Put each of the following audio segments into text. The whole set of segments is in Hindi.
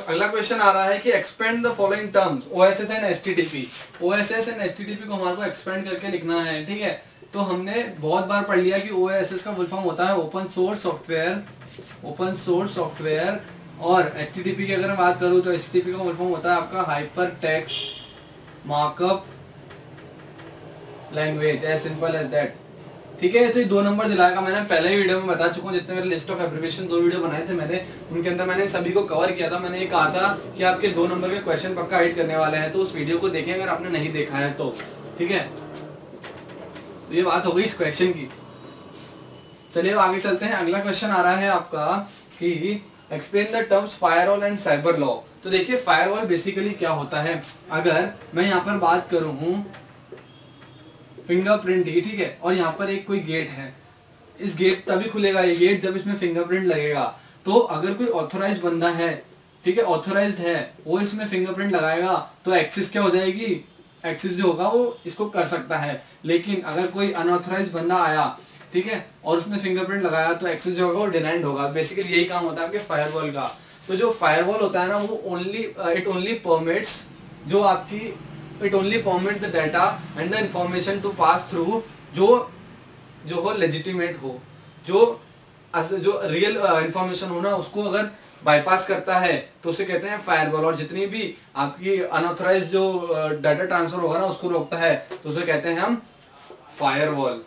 अगला क्वेश्चन आ रहा है कि expand the following terms OSS and HTTP. OSS and HTTP को हमारे को एक्सपेंड करके लिखना है, ठीक है। तो हमने बहुत बार पढ़ लिया कि ओएसएस का फुल फॉर्म होता है ओपन सोर्स सॉफ्टवेयर, और एचटीटीपी की अगर मैं बात करूं तो एचटीटीपी का फुल फॉर्म होता है आपका hyper text markup language, as simple as that, ठीक है। तो ये 2 नंबर दिलाएगा। मैंने पहले ही वीडियो में बता चुका हूँ, जितने मेरे लिस्ट ऑफ एब्रिविएशन 2 वीडियो बनाए थे मैंने, उनके अंदर मैंने सभी को कवर किया था। मैंने ये कहा था कि आपके 2 नंबर के क्वेश्चन पक्का हिट करने वाले हैं, तो उस वीडियो को देखें अगर आपने नहीं देखा है तो, ठीक है। तो ये बात हो गई इस क्वेश्चन की। चलिए आगे चलते हैं। अगला क्वेश्चन आ रहा है आपका कि explain the terms firewall and cyber law. तो देखिए फायरवॉल बेसिकली क्या होता है, अगर मैं यहाँ पर बात करूँ फिंगरप्रिंट की, ठीक है, और यहाँ पर एक कोई गेट है, इस गेट तभी खुलेगा ये गेट जब इसमें फिंगरप्रिंट लगेगा। तो अगर कोई ऑथोराइज्ड बंदा है, ठीक है, ऑथोराइज्ड है, वो इसमें फिंगरप्रिंट लगाएगा तो एक्सेस क्या हो जाएगी, एक्सेस जो होगा वो इसको कर सकता है। लेकिन अगर कोई अनऑथोराइज्ड बंदा आया, ठीक है, और उसने फिंगरप्रिंट लगाया तो एक्सेस जो होगा वो डिनाइड होगा। बेसिकली यही काम होता है आपके फायरवॉल का। तो जो फायरवॉल होता है ना वो it only permits the data and the information to pass through जो हो लेजिटिमेट हो, जो रियल इंफॉर्मेशन हो ना उसको अगर बाईपास करता है तो उसे कहते हैं फायरवॉल। और जितनी भी आपकी अनऑथराइज्ड जो डाटा ट्रांसफर होगा ना उसको रोकता है तो उसे कहते हैं हम फायरवॉल,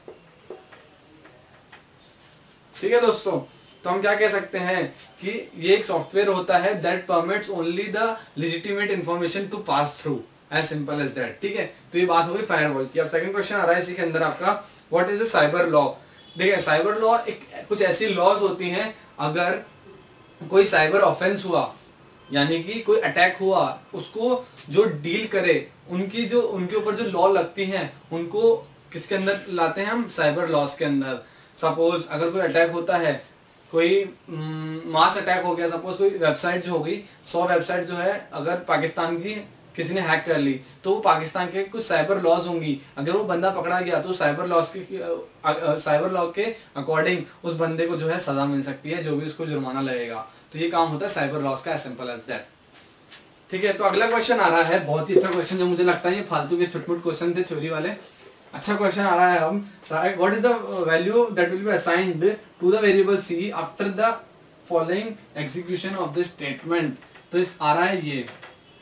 ठीक है दोस्तों। तो हम क्या कह सकते हैं कि ये एक सॉफ्टवेयर होता है that permits only the legitimate information to pass through, as simple as that, ठीक है। तो ये बात हो गई फायरवॉल की। अब सेकंड क्वेश्चन आ रहा है इसी के अंदर आपका, what is the cyber law. देखिए साइबर लॉ कुछ ऐसी लॉज होती हैं, अगर कोई साइबर ऑफेंस हुआ यानी कि कोई अटैक हुआ, उसको जो डील करे उनके ऊपर जो लॉ लगती हैं उनको किसके अंदर लाते हैं हम, साइबर लॉज के अंदर। सपोज अगर कोई अटैक होता है, कोई मास अटैक हो गया, सपोज कोई वेबसाइट जो होगी 100 वेबसाइट जो है अगर पाकिस्तान की किसी ने हैक कर ली, तो वो पाकिस्तान के कुछ साइबर लॉज होंगी। अगर वो बंदा पकड़ा गया तो साइबर लॉ के अकॉर्डिंग उस बंदे को जो है सजा मिल सकती है, जो भी उसको जुर्माना लगेगा। तो ये काम होता है साइबर लॉज का, एज सिंपल एज दैट, ठीक है। तो अगला क्वेश्चन आ रहा है, बहुत ही अच्छा क्वेश्चन, जो मुझे लगता है ये फालतू के छुटमुट क्वेश्चन थे थ्योरी वाले। अच्छा क्वेश्चन आ रहा है हम, what is the value that will be assigned to the variable C after the following execution of this statement. तो इस आ रहा है ये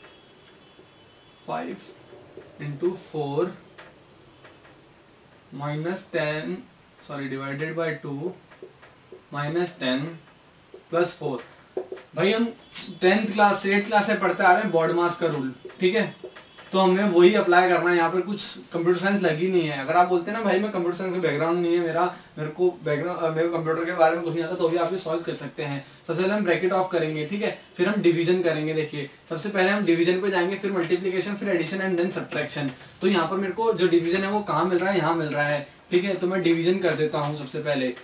5 into 4 minus 10 divided by 2 minus 10 plus 4। भाई हम 10th क्लास 8th क्लास से पढ़ते आ रहे हैं बॉड मास का रूल, ठीक है। तो हमें वही अप्लाई करना है, यहाँ पर कुछ कंप्यूटर साइंस लगी नहीं है। अगर आप बोलते हैं ना भाई मैं कंप्यूटर साइंस का बैकग्राउंड नहीं है मेरे को कंप्यूटर के बारे में कुछ नहीं आता, तो भी आप ये सॉल्व कर सकते हैं। सबसे पहले हम ब्रैकेट ऑफ करेंगे, ठीक है, फिर हम डिवीजन करेंगे। देखिए सबसे पहले हम डिवीजन पे जाएंगे, फिर मल्टीप्लिकेशन, फिर एडिशन एंड देन सब्ट्रैक्शन। तो यहाँ पर मेरे को जो डिवीजन है वो कहाँ मिल रहा है, यहाँ मिल रहा है, ठीक है। तो मैं डिवीजन कर देता हूँ सबसे पहले,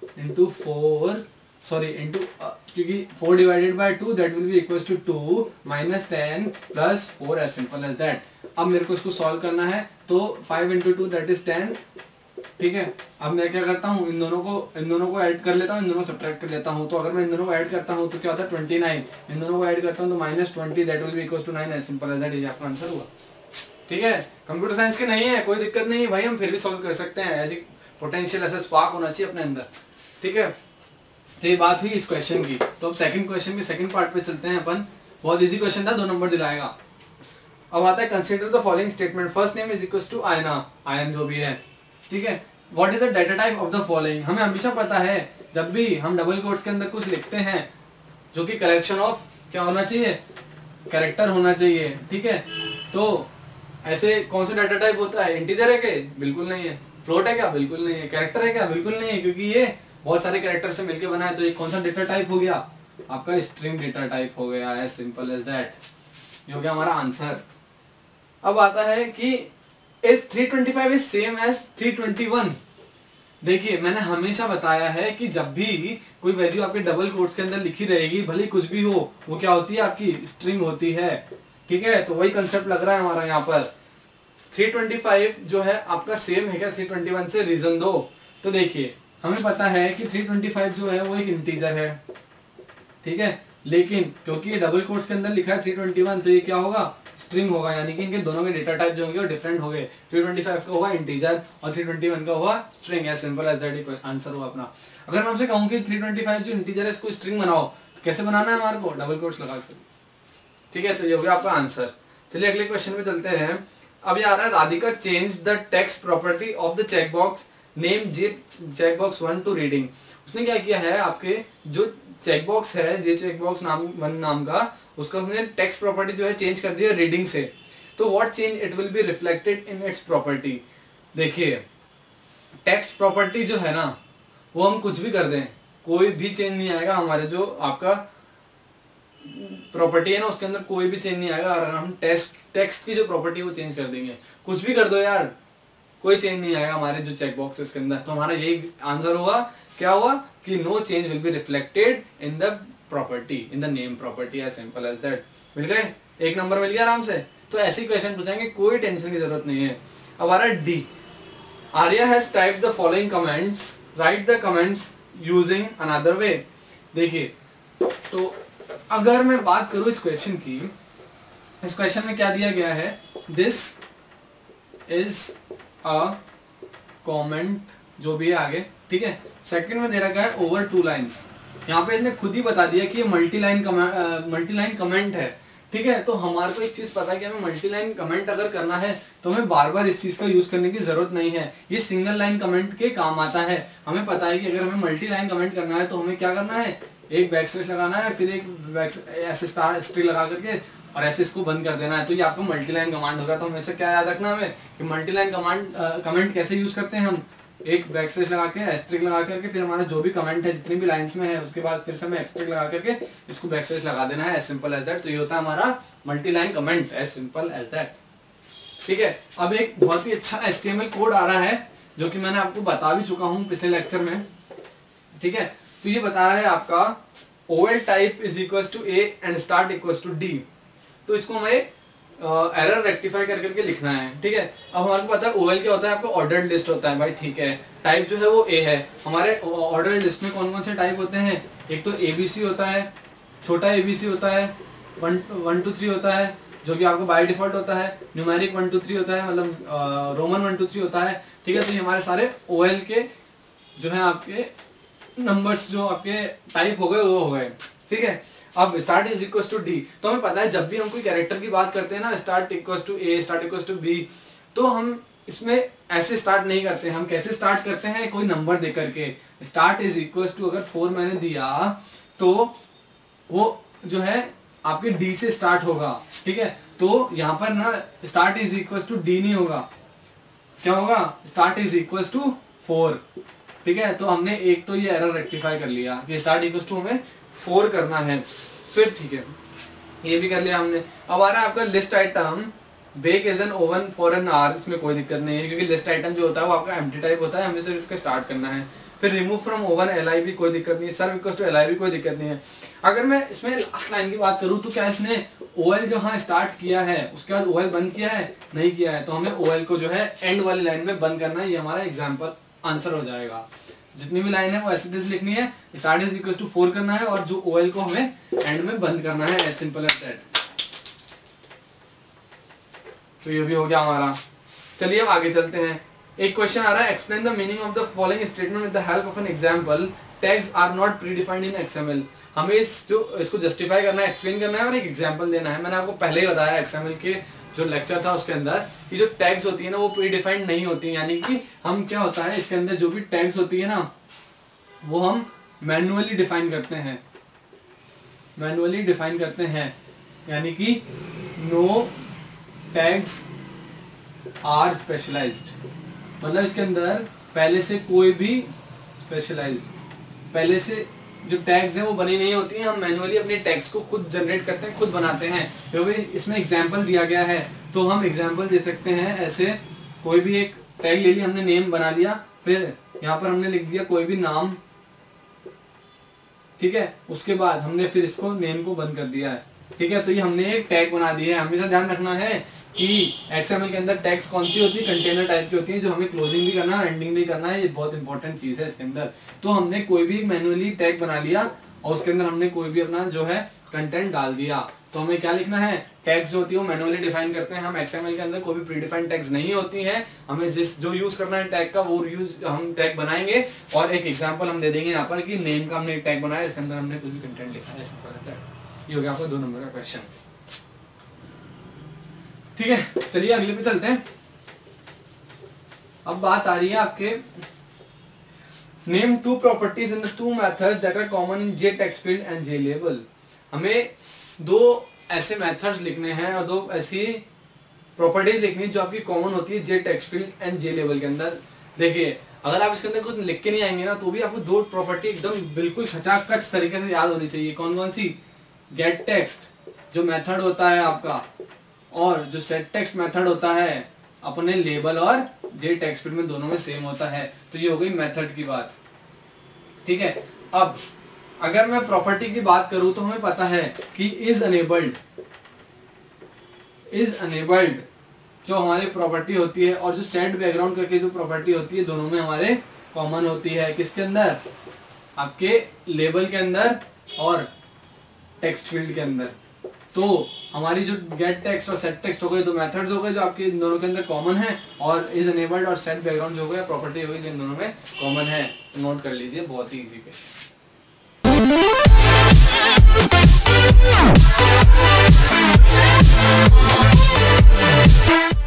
क्योंकि 4 divided by 2 that will be equals to 2 minus 10 plus 4, as simple as that। अब मेरे को इसको सॉल्व करना है, तो 5 into 2 that is 10, ठीक है। अब मैं क्या करता हूँ, इन दोनों को ऐड कर लेता हूँ, इन दोनों को सब्ट्रैक्ट कर लेता हूँ। तो अगर मैं इन दोनों को ऐड करता हूँ तो क्या होता है 29, इन दोनों को ऐड करता हूँ तो -20 that will be equals to 9, as simple as that। ये आपका आंसर हुआ, ठीक है। कंप्यूटर साइंस के नहीं है, कोई दिक्कत नहीं है भाई, हम फिर भी सॉल्व कर सकते हैं। ऐसी पोटेंशियल ऐसा स्पार्क होना चाहिए अपने अंदर, ठीक है। तो ये बात हुई इस क्वेश्चन की। तो अब सेकंड क्वेश्चन के सेकंड पार्ट पे चलते हैं अपन। बहुत इजी क्वेश्चन था, 2 नंबर दिलाएगा। अब आता है consider the following statement, first name is equals to Ayan जो भी है, ठीक है। What is the data type of the following. हमें हमेशा पता है जब भी हम डबल कोट्स के अंदर कुछ लिखते हैं जो कि कलेक्शन ऑफ क्या होना चाहिए, कैरेक्टर होना चाहिए, ठीक है। तो ऐसे कौन सा डाटा टाइप होता है, इंटीजर है क्या, बिल्कुल नहीं है। फ्लोट है क्या, बिल्कुल नहीं है। कैरेक्टर है क्या, बिल्कुल नहीं है, क्योंकि ये बहुत सारे कैरेक्टर से मिलकर बना है। तो ये कौन सा डेटा टाइप हो गया, आपका स्ट्रिंग डेटा टाइप हो गया, एज सिंपल एज दैट। ये हो गया हमारा आंसर। अब आता है कि इज 325 इज सेम एज 321। देखिए मैंने हमेशा बताया है कि जब भी कोई वैल्यू आपके डबल कोट्स के अंदर लिखी रहेगी, भले कुछ भी हो, वो क्या होती है, आपकी स्ट्रिंग होती है, ठीक है। तो वही कंसेप्ट लग रहा है हमारा यहाँ पर। 325 जो है आपका सेम है क्या 321 से, रीजन दो। तो देखिए हमें पता है कि 325 जो है वो एक इंटीजर है, ठीक है। लेकिन क्योंकि ये डबल कोट्स के अंदर लिखा है 321, तो ये क्या होगा, स्ट्रिंग होगा, यानी कि इनके दोनों के डेटा टाइप जो होंगे वो डिफरेंट हो गए। 325 का होगा इंटीजर और 321 का होगा string. As simple as that answer हुआ अपना। अगर मैं आपसे कहूँ कि 325 जो इंटीजर है इसको स्ट्रिंग बनाओ, तो कैसे बनाना है हमारे को, डबल कोट्स लगा के। ठीक है, तो ये हो गया आपका आंसर। चलिए अगले क्वेश्चन पे चलते हैं। अब ये आ रहा है, Radhika change the text property of the checkbox name J checkbox 1 to reading. उसने क्या किया है, आपके जो चेकबॉक्स है जे चेकबॉक्स नाम 1 नाम का, उसका उसने टेक्स्ट प्रॉपर्टी जो है चेंज कर दिया रीडिंग से। तो what change it will be reflected in its property. देखिए टेक्स्ट प्रॉपर्टी जो है ना, वो हम कुछ भी कर दें कोई भी चेंज नहीं आएगा, हमारे जो आपका प्रॉपर्टी है ना उसके अंदर कोई भी चेंज नहीं आएगा। अगर हम टेक्स्ट की जो प्रॉपर्टी है वो चेंज कर देंगे, कुछ भी कर दो यार, कोई चेंज नहीं आएगा हमारे जो चेक बॉक्सेस के अंदर। तो हमारा यही आंसर हुआ, क्या हुआ कि no change will be reflected in the property, in the name property. As simple as that. मिल गए, एक नंबर मिल गया आराम से। तो ऐसे क्वेश्चन पूछेंगे, कोई टेंशन की जरूरत नहीं है। अब आ रहा है D, Arya has typed the following comments, write the comments using another way. देखिए तो अगर मैं बात करूं इस क्वेश्चन की, इस क्वेश्चन में क्या दिया गया है, दिस इज अ कमेंट, जो भी है आगे, ठीक है। सेकंड में दे रखा है ओवर 2 लाइन्स। यहाँ पे इसने खुद ही बता दिया कि ये मल्टी लाइन कमेंट है, ठीक है। तो हमारे को एक चीज पता है कि हमें मल्टी लाइन कमेंट अगर करना है तो हमें बार बार इस चीज का यूज करने की जरूरत नहीं है, ये सिंगल लाइन कमेंट के काम आता है। हमें पता है कि अगर हमें मल्टी लाइन कमेंट करना है तो हमें क्या करना है, एक बैकस्लैश लगाना है, फिर एक ऐसे स्ट्रिंग लगा करके और ऐसे इसको बंद कर देना है। तो ये आपका मल्टी लाइन कमांड होगा। तो हमेशा क्या याद रखना हमें कि मल्टी लाइन कमेंट कैसे यूज करते हैं हम, एक बैकस्लैश लगा के एस्ट्रिक लगा करके फिर हमारा जो भी कमेंट है जितनी भी लाइंस में है उसके बाद फिर से हमें एस्ट्रिक लगा करके इसको बैकस्लैश लगा देना है। As simple as that. तो ये होता है हमारा multi line comment, as simple as that. ठीक है, अब एक बहुत ही अच्छा HTML कोड आ रहा है जो कि मैंने आपको बता भी चुका हूँ पिछले लेक्चर में, ठीक है। तो ये बता रहा है आपका OL type is equal to A and start equal to D। तो इसको हमें एरर रेक्टिफाई कर करके लिखना है, ठीक है। अब हमारे को पता है OL क्या होता है, आपका ऑर्डर्ड लिस्ट होता है भाई, ठीक है। टाइप जो है वो A है। हमारे ऑर्डर्ड लिस्ट में कौन कौन से टाइप होते हैं, एक तो ABC होता है, छोटा ABC होता है, 1 2 3 होता है जो कि आपको बाय डिफॉल्ट होता है, न्यूमेरिक 1 2 3 होता है, मतलब रोमन 1 2 3 होता है, ठीक है। तो ये हमारे सारे OL के जो है आपके नंबर्स जो आपके टाइप हो गए वो हो गए, ठीक है। अब start is equal to D. तो हमें पता है जब भी हम कोई कैरेक्टर की बात करते हैं ना, start equal to A, start equal to B, तो हम इसमें ऐसे स्टार्ट नहीं करते हैं। हम कैसे स्टार्ट करते हैं, कोई नंबर दे करके। स्टार्ट इज इक्वल टू अगर 4 मैंने दिया तो वो जो है आपके D से स्टार्ट होगा, ठीक है। तो यहाँ पर ना start is equal to D नहीं होगा, क्या होगा, स्टार्ट इज इक्वल टू 4, ठीक है। तो हमने एक तो ये एरर रेक्टिफाई कर लिया कि स्टार्ट इक्वल टू हमें 4 करना है, फिर ठीक है ये भी कर लिया हमने। अब आ रहा है आपका list item bake as an oven for an hour. इसमें कोई दिक्कत नहीं है क्योंकि लिस्ट आइटम जो होता है वो आपका एम्प्टी टाइप होता है, हमें सिर्फ इसका स्टार्ट करना है। फिर रिमूव फ्रॉम ओवन LI भी कोई दिक्कत नहीं है, सर्व इक्वल टू LI भी कोई दिक्कत नहीं है। अगर मैं इसमें लास्ट लाइन की बात करूँ तो क्या इसने OL जो हाँ स्टार्ट किया है उसके बाद OL बंद किया है, नहीं किया है। तो हमें OL को जो है एंड वाली लाइन में बंद करना है, ये हमारा एग्जाम्पल आंसर हो जाएगा। जितनी भी लाइन है वो ऐसे लिखनी है, स्टार्ट इज इक्वल टू 4 करना है और जो OL को हमें एंड में बंद करना है, एज सिंपल एज दैट। तो ये भी हो गया हमारा। चलिए अब आगे चलते हैं। एक क्वेश्चन आ रहा है, explain the meaning of the following statement with the help of an example, tags are not predefined in XML। हमें इसको जस्टिफाई करना है, एक्सप्लेन करना है और एक एग्जांपल देना है। मैंने आपको पहले ही बताया XML के जो लेक्चर था उसके अंदर कि जो टैग्स होती है ना वो प्रीडिफाइंड नहीं होती है, यानी कि हम क्या होता है इसके अंदर जो भी टैग्स होती है ना वो हम मैन्युअली डिफाइन करते हैं, यानी कि नो टैग्स आर स्पेशलाइज्ड, मतलब इसके अंदर पहले से कोई भी स्पेशलाइज्ड, पहले से जो टैग्स हैं वो बनी नहीं होती हैं। हम मैन्युअली अपने टैग्स को खुद जनरेट करते हैं, खुद बनाते हैं। क्योंकि इसमें एग्जांपल दिया गया है तो हम एग्जांपल दे सकते हैं। ऐसे कोई भी एक टैग ले लिया, हमने नेम बना लिया, फिर यहाँ पर हमने लिख दिया कोई भी नाम, ठीक है। उसके बाद हमने फिर इसको नेम को बंद कर दिया है, ठीक है। तो ये हमने एक टैग बना दिया है। हमेशा ध्यान रखना है कि XML के अंदर टैग्स कौन सी होती है, कंटेनर टाइप की होती है, जो हमें क्लोजिंग भी करना है, एंडिंग भी करना है। ये बहुत इंपॉर्टेंट चीज है इसके अंदर। तो हमने कोई भी मैन्युअली टैग बना लिया और उसके अंदर हमने कोई भी अपना जो है कंटेंट डाल दिया। तो हमें क्या लिखना है, टैग्स जो होती है वो मैनुअली डिफाइन करते हैं हम। XML के अंदर कोई भी प्रीडिफाइंड टैग्स नहीं होती हैं, हमें जो यूज करना है टैग का वो यूज हम टैग बनाएंगे। और एक एग्जांपल हम दे देंगे यहाँ पर कि नेम का हमने एक टैग बनाया, इसके अंदर हमने कुछ भी कंटेंट लिखा है, सिंपल है। ये हो गया आपका 2 नंबर का क्वेश्चन। ठीक है, चलिए अगले पे चलते हैं। अब बात आ रही है आपके name 2 properties in the 2 methods that are common in J text field and J label. हमें 2 ऐसे मेथड्स लिखने हैं और 2 ऐसी प्रॉपर्टीज लिखनी है जो आपकी कॉमन होती है J text field and J label के अंदर। देखिए अगर आप इसके अंदर कुछ लिख के नहीं आएंगे ना तो भी आपको 2 प्रॉपर्टी एकदम बिल्कुल खचाखच तरीके से याद होनी चाहिए। कौन कौन सी, गेट टेक्स्ट जो मेथड होता है आपका, और जो सेट टेक्स्ट मेथड होता है अपने लेबल और जे टेक्स्ट फील्ड में दोनों में सेम होता है। तो ये हो गई मेथड की बात। ठीक है, अब अगर मैं प्रॉपर्टी की बात करूं तो हमें पता है कि इज अनेबल्ड जो हमारी प्रॉपर्टी होती है और जो सेट बैकग्राउंड करके जो प्रॉपर्टी होती है दोनों में हमारे कॉमन होती है। किसके अंदर, आपके लेबल के अंदर और टेक्स्ट फील्ड के अंदर। तो हमारी जो गेट टेक्स्ट और सेट टेक्स्ट हो गए 2 मेथड्स हो गए जो आपके इन दोनों के अंदर कॉमन है, और इज अनेबल्ड और सेट बैकग्राउंड जो हो गया प्रॉपर्टी हो गई जो इन दोनों में कॉमन है। नोट कर लीजिए, बहुत ही इजी क्वेश्चन।